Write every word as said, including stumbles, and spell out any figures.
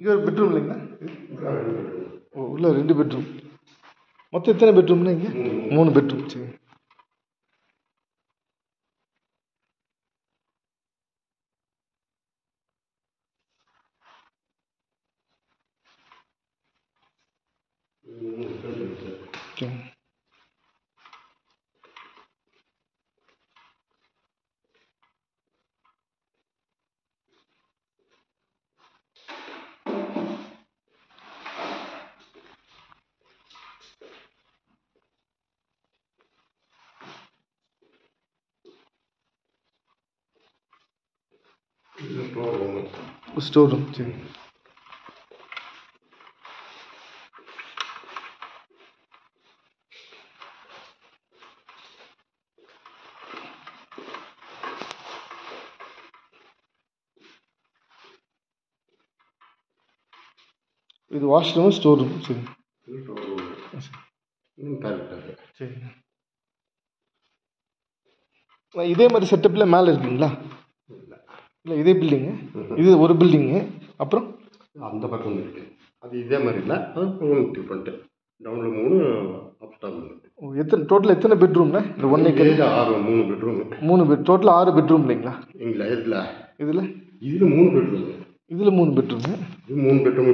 இங்கே ஒரு பெட்ரூம் இல்லைங்களா? ஓ, உள்ள ரெண்டு பெட்ரூம். மொத்தம் எத்தனை பெட்ரூம்னா இங்கே? மூணு பெட்ரூம். சரி. ஓகே. Store room. சரி. இது வாஷ்ரூம், ஸ்டோர் ரூம். சரி. சரி. இதே மாதிரி செட்டப்பில் மேலே இருக்குங்களா? இல்லை, இதே பில்டிங்கு. இது ஒரு பில்டிங்கு. அப்புறம் அந்த பக்கம் இருக்குது. அது இதே மாதிரி இல்லை, அது மூணு டிஃப்ரெண்ட்டு. டவுனில் மூணு, அப் டாப் மூணு. ஓ, எத்தனை டோட்டல் எத்தனை பெட்ரூம்னா இந்த ஒன் ஏக்கர்? ஆறு, மூணு பெட்ரூமு. மூணு பெட் டோட்டல் ஆறு பெட்ரூம் இல்லைங்களா? எங்களா இதில் இதில் இதில் மூணு பெட்ரூமு. இதில் மூணு பெட்ரூமு. இது மூணு பெட்ரூம்.